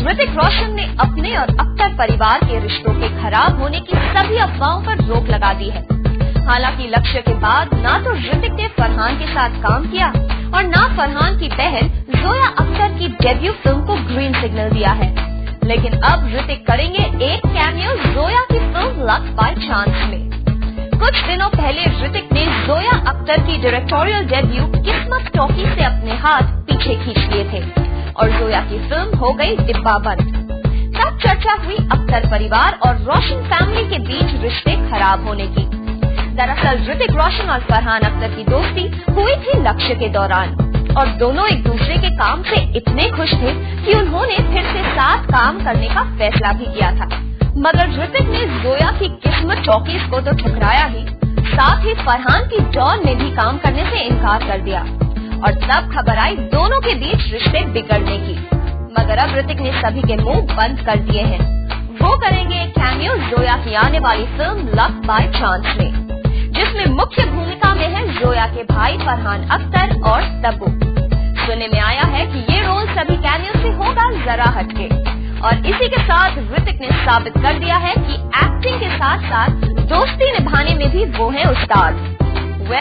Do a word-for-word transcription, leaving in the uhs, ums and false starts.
ऋतिक रोशन ने अपने और अख्तर परिवार के रिश्तों के खराब होने की सभी अफवाहों पर रोक लगा दी है। हालांकि लक्ष्य के बाद ना तो ऋतिक ने फरहान के साथ काम किया और ना फरहान की बहन जोया अख्तर की डेब्यू फिल्म को ग्रीन सिग्नल दिया है। लेकिन अब ऋतिक करेंगे एक कैमियो जोया की फिल्म लक बाय चांस में। कुछ दिनों पहले ऋतिक ने जोया अख्तर की डायरेक्टोरियल डेब्यू किस्मत टॉकी से अपने हाथ पीछे खींच लिए थे और जोया की फिल्म हो गई डिब्बा बंद। तब चर्चा हुई अख्तर परिवार और रोशन फैमिली के बीच रिश्ते खराब होने की। दरअसल ऋतिक रोशन और फरहान अख्तर की दोस्ती हुई थी लक्ष्य के दौरान और दोनों एक दूसरे के काम से इतने खुश थे कि उन्होंने फिर से साथ काम करने का फैसला भी किया था। मगर ऋतिक ने जोया की किस्मत टॉकीज को तो ठुकराया ही, साथ ही फरहान की डॉन ने भी काम करने से इनकार कर दिया और तब खबर आई दोनों के बीच रिश्ते बिगड़ने की। मगर अब ऋतिक ने सभी के मुंह बंद कर दिए हैं। वो करेंगे एक कैमियो जोया की आने वाली फिल्म लक बाय चांस में, जिसमें मुख्य भूमिका में है जोया के भाई फरहान अख्तर और तब्बू। सुनने में आया है कि ये रोल सभी कैमियो से होगा जरा हटके और इसी के साथ ऋतिक ने साबित कर दिया है कि एक्टिंग के साथ साथ दोस्ती निभाने में भी वो है उस्ताद।